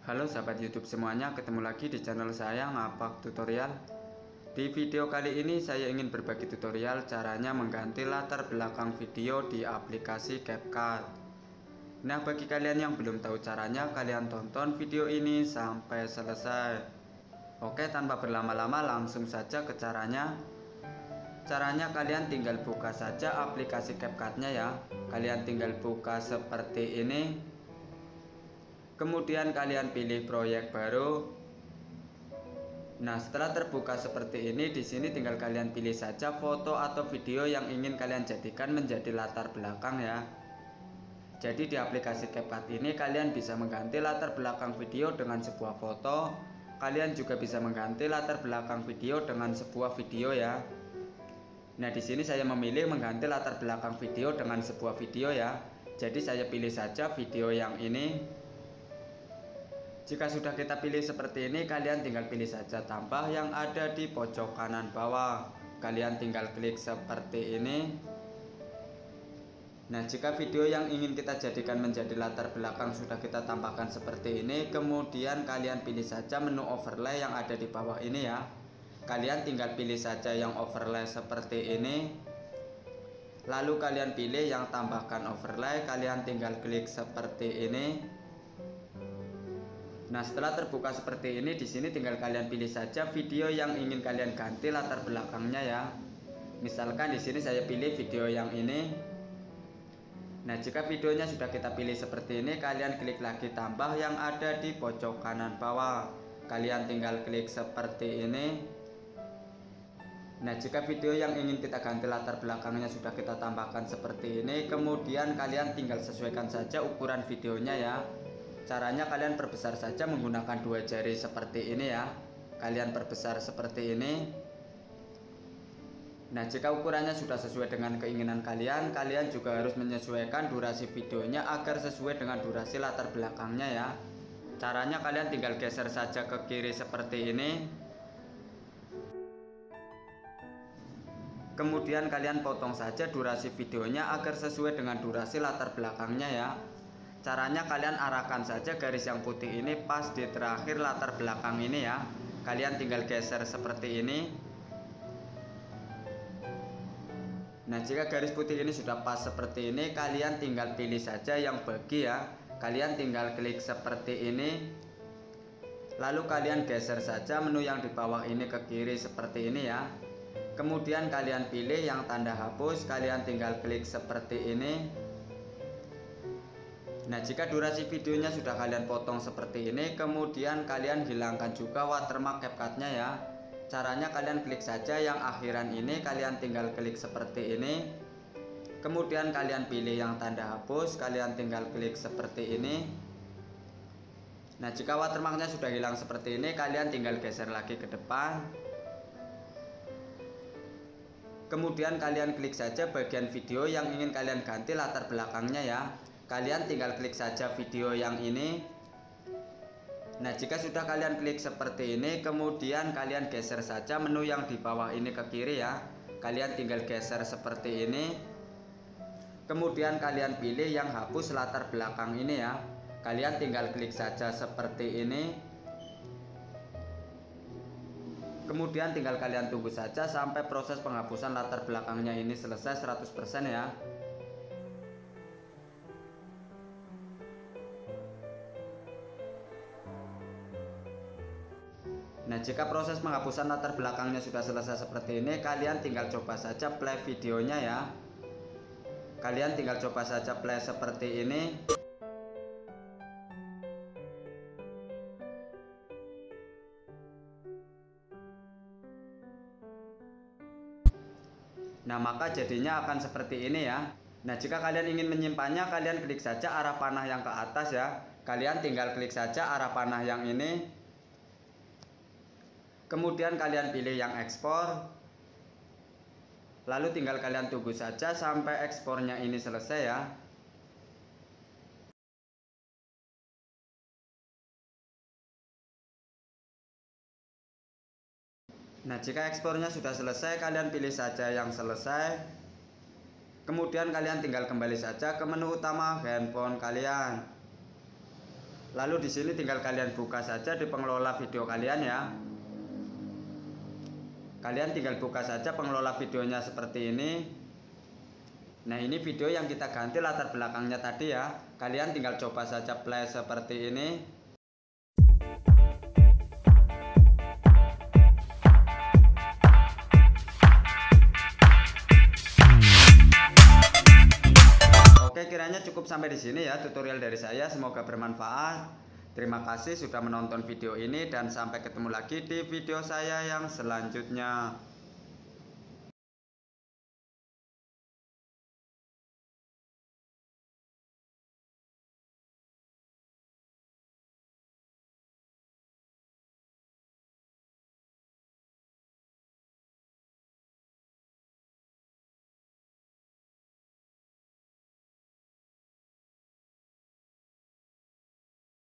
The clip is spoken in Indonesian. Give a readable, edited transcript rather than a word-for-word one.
Halo sahabat YouTube semuanya, ketemu lagi di channel saya Ngapak Tutorial. Di video kali ini saya ingin berbagi tutorial caranya mengganti latar belakang video di aplikasi CapCut. Nah, bagi kalian yang belum tahu caranya, kalian tonton video ini sampai selesai. Oke, tanpa berlama-lama langsung saja ke caranya. Caranya kalian tinggal buka saja aplikasi CapCut-nya ya. Kalian tinggal buka seperti ini. Kemudian kalian pilih proyek baru. Nah, setelah terbuka seperti ini, di sini tinggal kalian pilih saja foto atau video yang ingin kalian jadikan menjadi latar belakang ya. Jadi di aplikasi CapCut ini kalian bisa mengganti latar belakang video dengan sebuah foto. Kalian juga bisa mengganti latar belakang video dengan sebuah video ya. Nah, di sini saya memilih mengganti latar belakang video dengan sebuah video ya. Jadi saya pilih saja video yang ini. Jika sudah kita pilih seperti ini, kalian tinggal pilih saja tambah yang ada di pojok kanan bawah. Kalian tinggal klik seperti ini. Nah, jika video yang ingin kita jadikan menjadi latar belakang sudah kita tambahkan seperti ini, kemudian kalian pilih saja menu overlay yang ada di bawah ini ya. Kalian tinggal pilih saja yang overlay seperti ini. Lalu kalian pilih yang tambahkan overlay, kalian tinggal klik seperti ini. Nah, setelah terbuka seperti ini, di sini tinggal kalian pilih saja video yang ingin kalian ganti latar belakangnya ya. Misalkan di sini saya pilih video yang ini. Nah, jika videonya sudah kita pilih seperti ini, kalian klik lagi tambah yang ada di pojok kanan bawah. Kalian tinggal klik seperti ini. Nah, jika video yang ingin kita ganti latar belakangnya sudah kita tambahkan seperti ini, kemudian kalian tinggal sesuaikan saja ukuran videonya ya. Caranya kalian perbesar saja menggunakan dua jari seperti ini ya. Kalian perbesar seperti ini. Nah, jika ukurannya sudah sesuai dengan keinginan kalian, kalian juga harus menyesuaikan durasi videonya agar sesuai dengan durasi latar belakangnya ya. Caranya kalian tinggal geser saja ke kiri seperti ini. Kemudian kalian potong saja durasi videonya agar sesuai dengan durasi latar belakangnya ya. Caranya kalian arahkan saja garis yang putih ini pas di terakhir latar belakang ini ya. Kalian tinggal geser seperti ini. Nah, jika garis putih ini sudah pas seperti ini, kalian tinggal pilih saja yang bagi ya. Kalian tinggal klik seperti ini. Lalu kalian geser saja menu yang di bawah ini ke kiri seperti ini ya. Kemudian kalian pilih yang tanda hapus, kalian tinggal klik seperti ini. Nah, jika durasi videonya sudah kalian potong seperti ini, kemudian kalian hilangkan juga watermark CapCut-nya ya. Caranya kalian klik saja yang akhiran ini, kalian tinggal klik seperti ini. Kemudian kalian pilih yang tanda hapus, kalian tinggal klik seperti ini. Nah, jika watermarknya sudah hilang seperti ini, kalian tinggal geser lagi ke depan. Kemudian kalian klik saja bagian video yang ingin kalian ganti latar belakangnya ya. Kalian tinggal klik saja video yang ini. Nah, jika sudah kalian klik seperti ini, kemudian kalian geser saja menu yang di bawah ini ke kiri ya. Kalian tinggal geser seperti ini. Kemudian kalian pilih yang hapus latar belakang ini ya. Kalian tinggal klik saja seperti ini. Kemudian tinggal kalian tunggu saja sampai proses penghapusan latar belakangnya ini selesai 100% ya. Nah, jika proses penghapusan latar belakangnya sudah selesai seperti ini, kalian tinggal coba saja play videonya ya. Kalian tinggal coba saja play seperti ini. Nah, maka jadinya akan seperti ini ya. Nah, jika kalian ingin menyimpannya, kalian klik saja arah panah yang ke atas ya. Kalian tinggal klik saja arah panah yang ini. Kemudian kalian pilih yang ekspor. Lalu tinggal kalian tunggu saja sampai ekspornya ini selesai ya. Nah, jika ekspornya sudah selesai, kalian pilih saja yang selesai. Kemudian kalian tinggal kembali saja ke menu utama handphone kalian. Lalu di sini tinggal kalian buka saja di pengelola video kalian ya. Kalian tinggal buka saja pengelola videonya seperti ini. Nah, ini video yang kita ganti latar belakangnya tadi ya. Kalian tinggal coba saja play seperti ini. Oke, kiranya cukup sampai di sini ya tutorial dari saya. Semoga bermanfaat. Terima kasih sudah menonton video ini dan sampai ketemu lagi di video saya yang selanjutnya.